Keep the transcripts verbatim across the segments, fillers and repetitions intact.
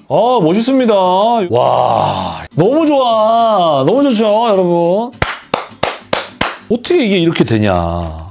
아, 멋있습니다. 와, 너무 좋아. 너무 좋죠, 여러분. 어떻게 이게 이렇게 되냐.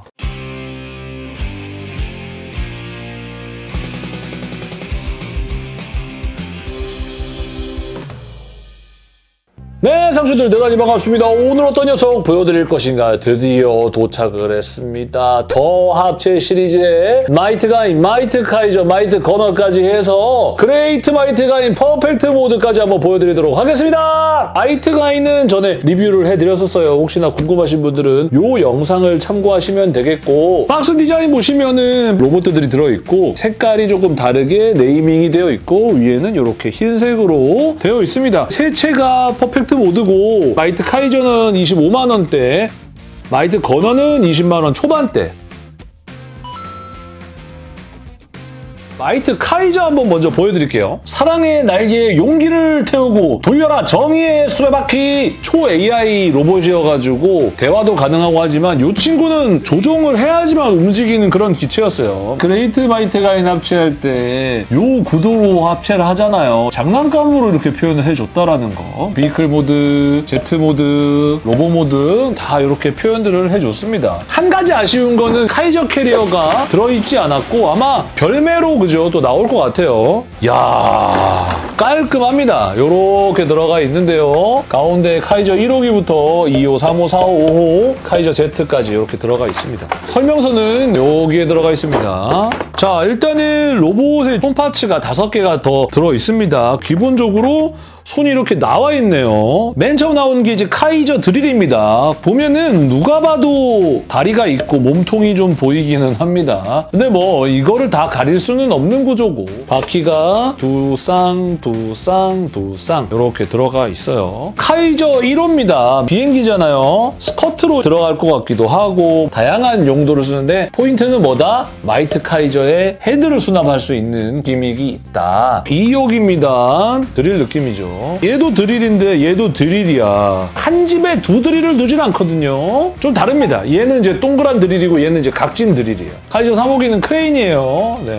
네, 상추들 대단히 반갑습니다. 오늘 어떤 녀석 보여드릴 것인가 드디어 도착을 했습니다. 더 합체 시리즈의 마이트 가인, 마이트 카이저, 마이트 거너까지 해서 그레이트 마이트 가인 퍼펙트 모드까지 한번 보여드리도록 하겠습니다. 마이트 가인은 전에 리뷰를 해드렸었어요. 혹시나 궁금하신 분들은 이 영상을 참고하시면 되겠고, 박스 디자인 보시면은 로봇들이 들어있고 색깔이 조금 다르게 네이밍이 되어 있고 위에는 이렇게 흰색으로 되어 있습니다. 색채가 퍼펙트 모드고 마이트 카이저는 이십오만 원대, 마이트 거너는 이십만 원 초반대. 마이트 카이저 한번 먼저 보여드릴게요. 사랑의 날개에 용기를 태우고 돌려라 정의의 수레바퀴. 초 에이아이 로봇이어가지고 대화도 가능하고 하지만 이 친구는 조종을 해야지만 움직이는 그런 기체였어요. 그레이트 마이트 가인 합체할 때 이 구도로 합체를 하잖아요. 장난감으로 이렇게 표현을 해줬다라는 거. 비클 모드, 제트 모드, 로보 모드 다 이렇게 표현들을 해줬습니다. 한 가지 아쉬운 거는 카이저 캐리어가 들어있지 않았고 아마 별매로 그죠? 또 나올 것 같아요. 이야, 깔끔합니다. 요렇게 들어가 있는데요. 가운데 카이저 일 호기부터 이 호, 삼 호, 사 호, 오 호, 카이저 Z까지 이렇게 들어가 있습니다. 설명서는 여기에 들어가 있습니다. 자, 일단은 로봇의 홈파츠가 다섯 개가 더 들어 있습니다. 기본적으로 손이 이렇게 나와 있네요. 맨 처음 나온 게 이제 카이저 드릴입니다. 보면은 누가 봐도 다리가 있고 몸통이 좀 보이기는 합니다. 근데 뭐 이거를 다 가릴 수는 없는 구조고, 바퀴가 두 쌍, 두 쌍, 두 쌍 이렇게 들어가 있어요. 카이저 일 호입니다. 비행기잖아요. 스커트로 들어갈 것 같기도 하고 다양한 용도를 쓰는데 포인트는 뭐다? 마이트 카이저의 헤드를 수납할 수 있는 기믹이 있다. 이 호기입니다. 드릴 느낌이죠. 얘도 드릴인데 얘도 드릴이야. 한 집에 두 드릴을 두진 않거든요. 좀 다릅니다. 얘는 이제 동그란 드릴이고 얘는 이제 각진 드릴이에요. 카이저 삼 호기는 크레인이에요. 네.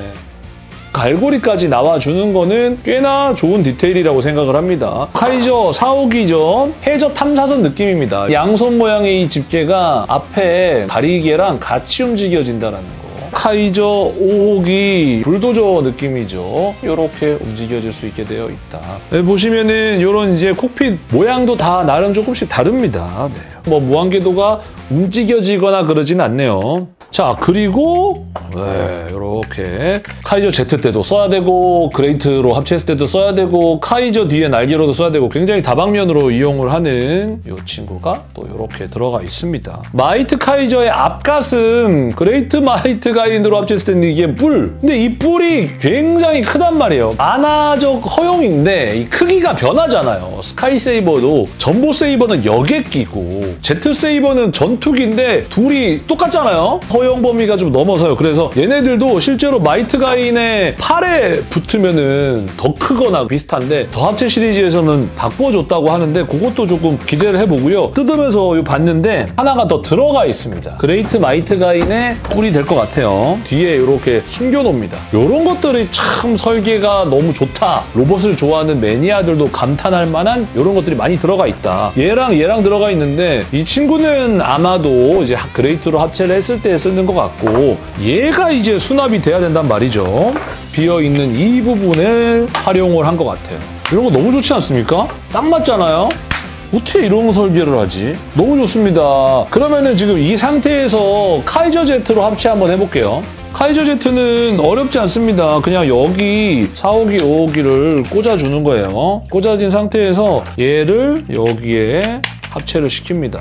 갈고리까지 나와주는 거는 꽤나 좋은 디테일이라고 생각을 합니다. 카이저 사 호기죠. 해저 탐사선 느낌입니다. 양손 모양의 이 집게가 앞에 다리개랑 같이 움직여진다는 거. 카이저 오 호기 불도저 느낌이죠. 이렇게 움직여질 수 있게 되어 있다. 네, 보시면은 이런 이제 콕핏 모양도 다 나름 조금씩 다릅니다. 네. 뭐 무한궤도가 움직여지거나 그러진 않네요. 자, 그리고 네, 이렇게 카이저 Z 때도 써야 되고 그레이트로 합체했을 때도 써야 되고 카이저 뒤에 날개로도 써야 되고 굉장히 다방면으로 이용을 하는 이 친구가 또 이렇게 들어가 있습니다. 마이트 카이저의 앞가슴 그레이트 마이트 가인으로 합체했을 때는 이게 뿔. 근데 이 뿔이 굉장히 크단 말이에요. 만화적 허용인데 이 크기가 변하잖아요. 스카이 세이버도 전보 세이버는 여객기고 제트 세이버는 전투기인데 둘이 똑같잖아요. 허용 범위가 좀 넘어서요. 그래서 얘네들도 실제로 마이트 가인의 팔에 붙으면은 더 크거나 비슷한데 더 합체 시리즈에서는 바꿔줬다고 하는데 그것도 조금 기대를 해보고요. 뜯으면서 봤는데 하나가 더 들어가 있습니다. 그레이트 마이트 가인의 뿔이 될 것 같아요. 뒤에 이렇게 숨겨놓습니다. 이런 것들이 참 설계가 너무 좋다. 로봇을 좋아하는 매니아들도 감탄할 만한 이런 것들이 많이 들어가 있다. 얘랑 얘랑 들어가 있는데 이 친구는 아마도 이제 그레이트로 합체를 했을 때 쓰는 것 같고 얘가 이제 수납이 돼야 된단 말이죠. 비어있는 이 부분을 활용을 한 것 같아요. 이런 거 너무 좋지 않습니까? 딱 맞잖아요? 어떻게 이런 설계를 하지? 너무 좋습니다. 그러면은 지금 이 상태에서 카이저 Z로 합체 한번 해볼게요. 카이저 Z는 어렵지 않습니다. 그냥 여기 사 호기, 오 호기를 꽂아주는 거예요. 꽂아진 상태에서 얘를 여기에 합체를 시킵니다.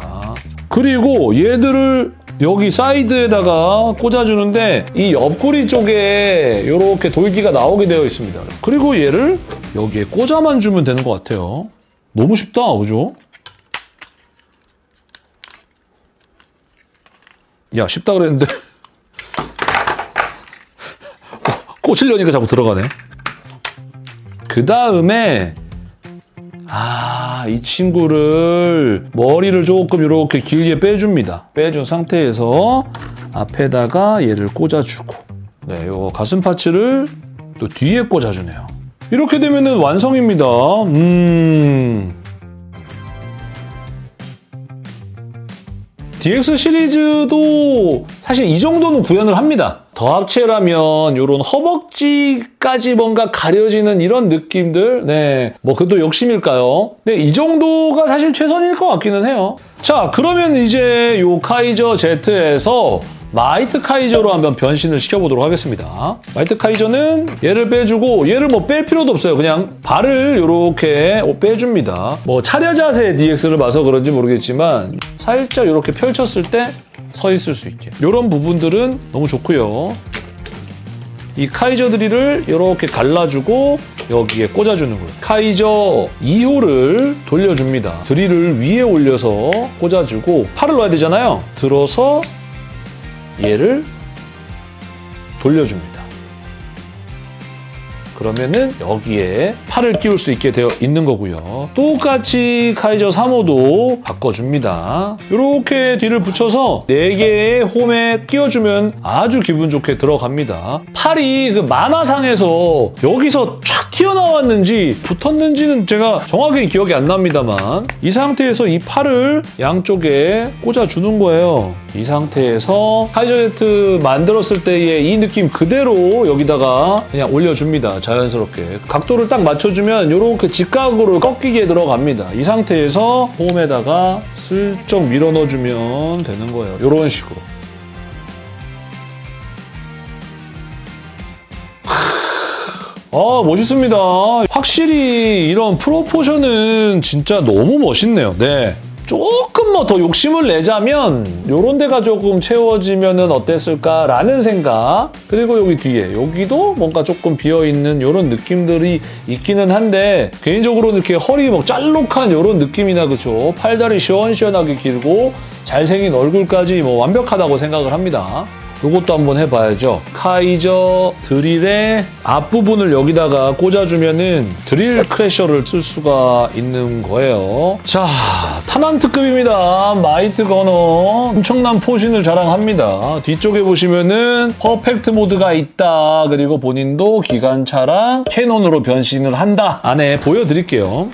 그리고 얘들을 여기 사이드에다가 꽂아주는데 이 옆구리 쪽에 이렇게 돌기가 나오게 되어 있습니다. 그리고 얘를 여기에 꽂아만 주면 되는 것 같아요. 너무 쉽다, 그죠? 야, 쉽다 그랬는데 꽂으려니까 자꾸 들어가네. 그 다음에 아, 이 친구를 머리를 조금 이렇게 길게 빼줍니다. 빼준 상태에서 앞에다가 얘를 꽂아주고 네, 요 가슴 파츠를 또 뒤에 꽂아주네요. 이렇게 되면은 완성입니다. 음... 디엑스 시리즈도 사실 이 정도는 구현을 합니다. 더 합체라면 이런 허벅지까지 뭔가 가려지는 이런 느낌들, 네, 뭐 그것도 욕심일까요? 네, 이 정도가 사실 최선일 것 같기는 해요. 자, 그러면 이제 요 카이저 제트에서 마이트 카이저로 한번 변신을 시켜보도록 하겠습니다. 마이트 카이저는 얘를 빼주고 얘를 뭐 뺄 필요도 없어요. 그냥 발을 이렇게 빼줍니다. 뭐 차려 자세 디엑스를 봐서 그런지 모르겠지만 살짝 이렇게 펼쳤을 때 서 있을 수 있게. 이런 부분들은 너무 좋고요. 이 카이저 드릴을 이렇게 갈라주고 여기에 꽂아주는 거예요. 카이저 이 호를 돌려줍니다. 드릴을 위에 올려서 꽂아주고 팔을 넣어야 되잖아요. 들어서 얘를 돌려줍니다. 그러면은 여기에 팔을 끼울 수 있게 되어 있는 거고요. 똑같이 카이저 삼 호도 바꿔줍니다. 이렇게 뒤를 붙여서 네 개의 홈에 끼워주면 아주 기분 좋게 들어갑니다. 팔이 그 만화상에서 여기서 촥 튀어나왔는지 붙었는지는 제가 정확히 기억이 안 납니다만 이 상태에서 이 팔을 양쪽에 꽂아주는 거예요. 이 상태에서 카이저 제트 만들었을 때의 이 느낌 그대로 여기다가 그냥 올려줍니다. 자연스럽게. 각도를 딱 맞춰주면 이렇게 직각으로 꺾이게 들어갑니다. 이 상태에서 홈에다가 슬쩍 밀어 넣어주면 되는 거예요. 이런 식으로. 아, 멋있습니다. 확실히 이런 프로포션은 진짜 너무 멋있네요. 네. 조금 뭐 더 욕심을 내자면 이런 데가 조금 채워지면 어땠을까라는 생각. 그리고 여기 뒤에 여기도 뭔가 조금 비어있는 이런 느낌들이 있기는 한데 개인적으로는 이렇게 허리 막 짤록한 이런 느낌이나 그쵸? 팔다리 시원시원하게 길고 잘생긴 얼굴까지 뭐 완벽하다고 생각을 합니다. 이것도 한번 해봐야죠. 카이저 드릴의 앞부분을 여기다가 꽂아주면은 드릴 크래셔를 쓸 수가 있는 거예요. 자, 탄환트급입니다. 마이트 거너 엄청난 포신을 자랑합니다. 뒤쪽에 보시면은 퍼펙트 모드가 있다. 그리고 본인도 기관차랑 캐논으로 변신을 한다. 안에 보여드릴게요.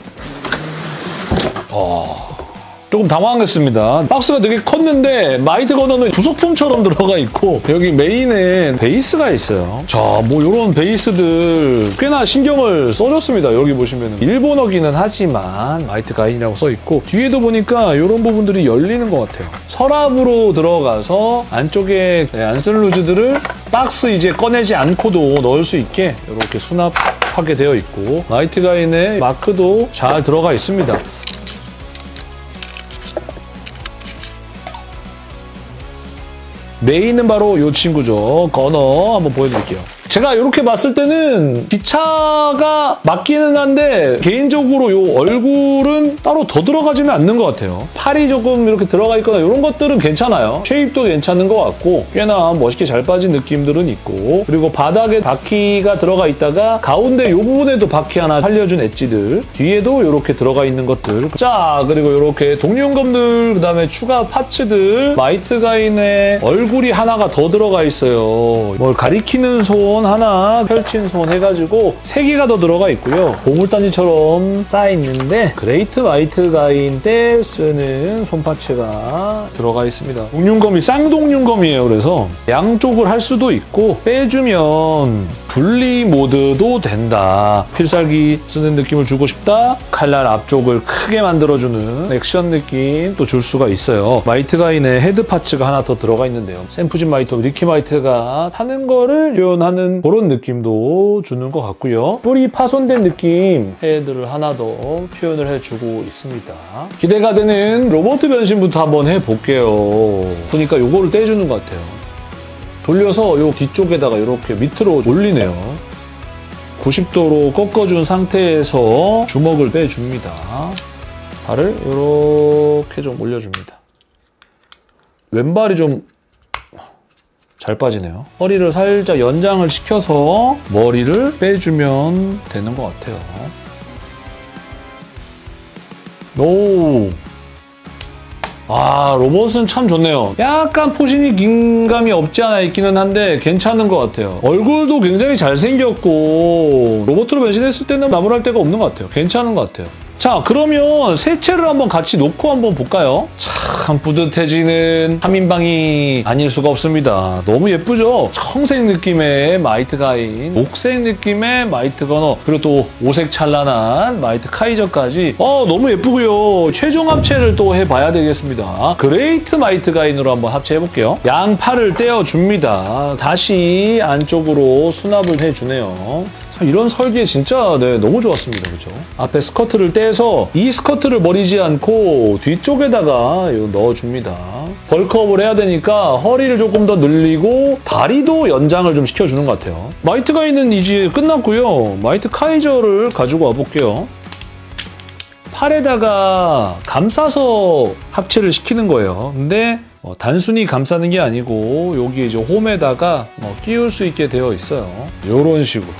어... 조금 당황했습니다. 박스가 되게 컸는데 마이트 거너는 부속품처럼 들어가 있고 여기 메인엔 베이스가 있어요. 자, 뭐 이런 베이스들 꽤나 신경을 써줬습니다. 여기 보시면 일본어기는 하지만 마이트 가인이라고 써있고 뒤에도 보니까 이런 부분들이 열리는 것 같아요. 서랍으로 들어가서 안쪽에 안쓸 루즈들을 박스 이제 꺼내지 않고도 넣을 수 있게 이렇게 수납하게 되어 있고 마이트 가인의 마크도 잘 들어가 있습니다. 메인은 바로 이 친구죠. 거너 한번 보여드릴게요. 제가 이렇게 봤을 때는 기차가 맞기는 한데 개인적으로 이 얼굴은 따로 더 들어가지는 않는 것 같아요. 팔이 조금 이렇게 들어가 있거나 이런 것들은 괜찮아요. 쉐입도 괜찮은 것 같고 꽤나 멋있게 잘 빠진 느낌들은 있고 그리고 바닥에 바퀴가 들어가 있다가 가운데 이 부분에도 바퀴 하나 살려준 엣지들 뒤에도 이렇게 들어가 있는 것들 자 그리고 이렇게 동용검들 그다음에 추가 파츠들 마이트 가인의 얼굴이 하나가 더 들어가 있어요. 뭘 가리키는 손 하나 펼친 손 해가지고 세 개가 더 들어가 있고요. 보물단지처럼 쌓여있는데 그레이트 마이트 가인 때 쓰는 손파츠가 들어가 있습니다. 동용검이 쌍동용검이에요. 그래서 양쪽을 할 수도 있고 빼주면 분리 모드도 된다. 필살기 쓰는 느낌을 주고 싶다. 칼날 앞쪽을 크게 만들어주는 액션 느낌 또 줄 수가 있어요. 마이트 가인의 헤드 파츠가 하나 더 들어가 있는데요. 샘프진 마이트, 리키 마이트가 타는 거를 표현하는 그런 느낌도 주는 것 같고요. 뿔이 파손된 느낌 헤드를 하나 더 표현을 해주고 있습니다. 기대가 되는 로봇 변신부터 한번 해볼게요. 보니까 요거를 떼주는 것 같아요. 돌려서 요 뒤쪽에다가 이렇게 밑으로 올리네요. 구십 도로 꺾어준 상태에서 주먹을 빼줍니다. 발을 이렇게 좀 올려줍니다. 왼발이 좀 잘 빠지네요. 허리를 살짝 연장을 시켜서 머리를 빼주면 되는 것 같아요. 오! 아, 로봇은 참 좋네요. 약간 포신이 긴 감이 없지 않아 있기는 한데 괜찮은 것 같아요. 얼굴도 굉장히 잘생겼고 로봇으로 변신했을 때는 나무랄 데가 없는 것 같아요. 괜찮은 것 같아요. 자, 그러면 세 채를 한번 같이 놓고 한번 볼까요? 참 뿌듯해지는 삼 인방이 아닐 수가 없습니다. 너무 예쁘죠? 청색 느낌의 마이트 가인, 옥색 느낌의 마이트 거너, 그리고 또 오색 찬란한 마이트 카이저까지 어, 너무 예쁘고요. 최종 합체를 또 해봐야 되겠습니다. 그레이트 마이트 가인으로 한번 합체해볼게요. 양 팔을 떼어줍니다. 다시 안쪽으로 수납을 해주네요. 이런 설계 진짜 네, 너무 좋았습니다. 그렇죠? 앞에 스커트를 떼서 이 스커트를 버리지 않고 뒤쪽에다가 넣어줍니다. 벌크업을 해야 되니까 허리를 조금 더 늘리고 다리도 연장을 좀 시켜주는 것 같아요. 마이트 가인은 이제 끝났고요. 마이트 카이저를 가지고 와볼게요. 팔에다가 감싸서 합체를 시키는 거예요. 근데 어, 단순히 감싸는 게 아니고 여기 이제 홈에다가 어, 끼울 수 있게 되어 있어요. 이런 식으로.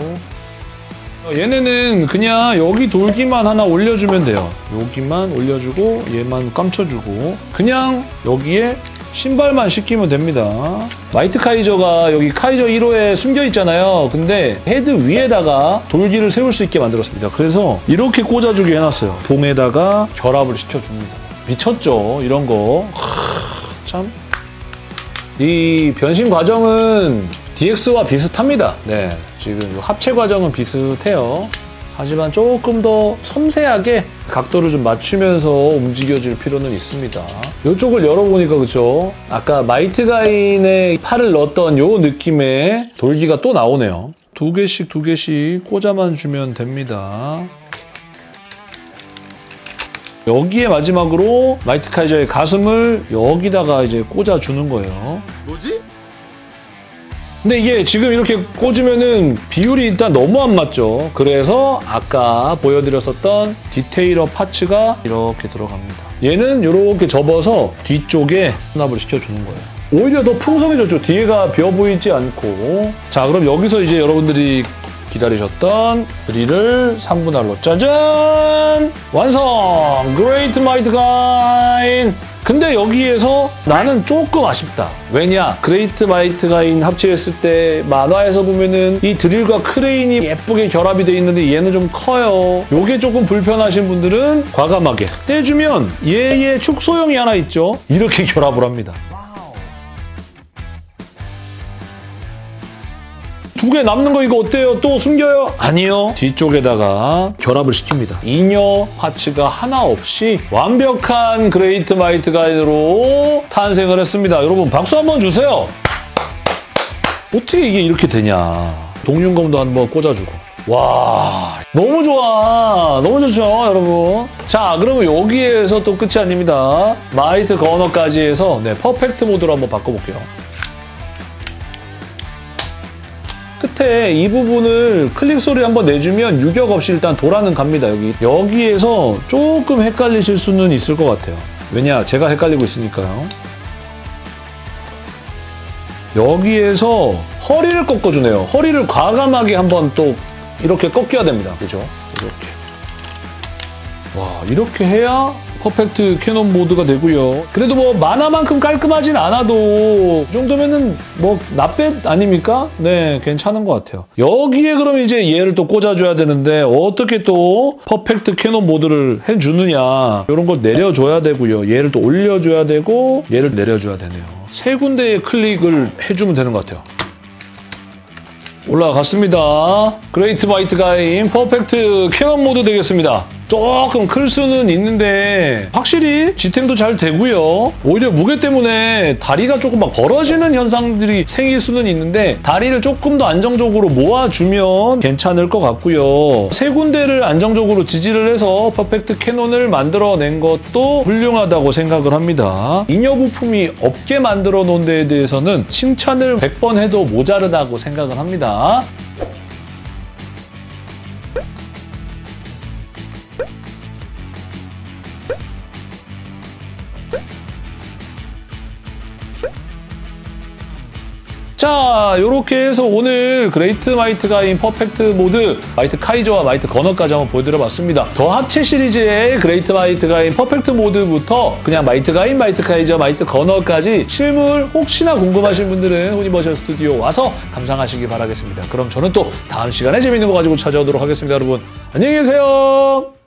얘네는 그냥 여기 돌기만 하나 올려주면 돼요. 여기만 올려주고 얘만 감춰주고 그냥 여기에 신발만 시키면 됩니다. 마이트 카이저가 여기 카이저 일 호에 숨겨 있잖아요. 근데 헤드 위에다가 돌기를 세울 수 있게 만들었습니다. 그래서 이렇게 꽂아주게 해놨어요. 봉에다가 결합을 시켜줍니다. 미쳤죠? 이런 거. 하, 참. 이 변신 과정은 디엑스와 비슷합니다. 네, 지금 합체 과정은 비슷해요. 하지만 조금 더 섬세하게 각도를 좀 맞추면서 움직여줄 필요는 있습니다. 이쪽을 열어보니까 그렇죠? 아까 마이트 가인의 팔을 넣었던 요 느낌의 돌기가 또 나오네요. 두 개씩 두 개씩 꽂아만 주면 됩니다. 여기에 마지막으로 마이트 카이저의 가슴을 여기다가 이제 꽂아주는 거예요. 뭐지? 근데 이게 지금 이렇게 꽂으면은 비율이 일단 너무 안 맞죠. 그래서 아까 보여드렸었던 디테일러 파츠가 이렇게 들어갑니다. 얘는 이렇게 접어서 뒤쪽에 수납을 시켜주는 거예요. 오히려 더 풍성해졌죠. 뒤에가 비어 보이지 않고. 자, 그럼 여기서 이제 여러분들이 기다리셨던 드릴을 삼분할로 짜잔! 완성! 그레이트 마이트 가인! 근데 여기에서 나는 조금 아쉽다. 왜냐? 그레이트 마이트 가인 합체했을 때 만화에서 보면은 이 드릴과 크레인이 예쁘게 결합이 돼 있는데 얘는 좀 커요. 요게 조금 불편하신 분들은 과감하게 떼주면 얘의 축소형이 하나 있죠? 이렇게 결합을 합니다. 두 개 남는 거 이거 어때요? 또 숨겨요? 아니요. 뒤쪽에다가 결합을 시킵니다. 잉여 파츠가 하나 없이 완벽한 그레이트 마이트 가인으로 탄생을 했습니다. 여러분 박수 한번 주세요. 어떻게 이게 이렇게 되냐. 동륜검도 한번 꽂아주고. 와, 너무 좋아. 너무 좋죠, 여러분. 자, 그러면 여기에서 또 끝이 아닙니다. 마이트 거너까지 해서 네, 퍼펙트 모드로 한번 바꿔볼게요. 끝에 이 부분을 클릭 소리 한번 내주면 유격 없이 일단 돌아는 갑니다. 여기. 여기에서 조금 헷갈리실 수는 있을 것 같아요. 왜냐? 제가 헷갈리고 있으니까요. 여기에서 허리를 꺾어주네요. 허리를 과감하게 한번 또 이렇게 꺾여야 됩니다. 그죠? 이렇게. 와, 이렇게 해야 퍼펙트 캐논 모드가 되고요. 그래도 뭐 만화만큼 깔끔하진 않아도 이 정도면은 뭐 나댓 아닙니까? 네, 괜찮은 것 같아요. 여기에 그럼 이제 얘를 또 꽂아줘야 되는데 어떻게 또 퍼펙트 캐논 모드를 해주느냐. 이런 걸 내려줘야 되고요. 얘를 또 올려줘야 되고 얘를 내려줘야 되네요. 세 군데의 클릭을 해주면 되는 것 같아요. 올라갔습니다. 그레이트 마이트 가인 퍼펙트 캐논 모드 되겠습니다. 조금 클 수는 있는데 확실히 지탱도 잘 되고요. 오히려 무게 때문에 다리가 조금 막 벌어지는 현상들이 생길 수는 있는데 다리를 조금 더 안정적으로 모아주면 괜찮을 것 같고요. 세 군데를 안정적으로 지지를 해서 퍼펙트 캐논을 만들어낸 것도 훌륭하다고 생각을 합니다. 잉여 부품이 없게 만들어 놓은 데에 대해서는 칭찬을 백 번 해도 모자르다고 생각을 합니다. 자, 자, 요렇게 해서 오늘 그레이트 마이트 가인 퍼펙트 모드 마이트 카이저와 마이트 거너까지 한번 보여드려봤습니다. 더 합체 시리즈의 그레이트 마이트 가인 퍼펙트 모드부터 그냥 마이트 가인, 마이트 카이저, 마이트 거너까지 실물 혹시나 궁금하신 분들은 후니버셜 스튜디오 와서 감상하시기 바라겠습니다. 그럼 저는 또 다음 시간에 재밌는 거 가지고 찾아오도록 하겠습니다. 여러분 안녕히 계세요.